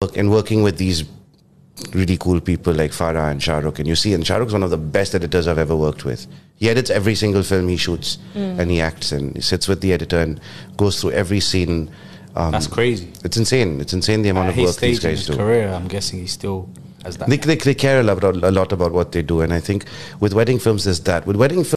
working with these really cool people like Farah and Shah Rukh, and Shah Rukh's one of the best editors I've ever worked with. He edits every single film he shoots, and he acts, and he sits with the editor and goes through every scene. That's crazy. It's insane. It's insane the amount of work these guys do. Career, I'm guessing he still has that. They care a lot about what they do, and I think with wedding films there's that. With wedding films,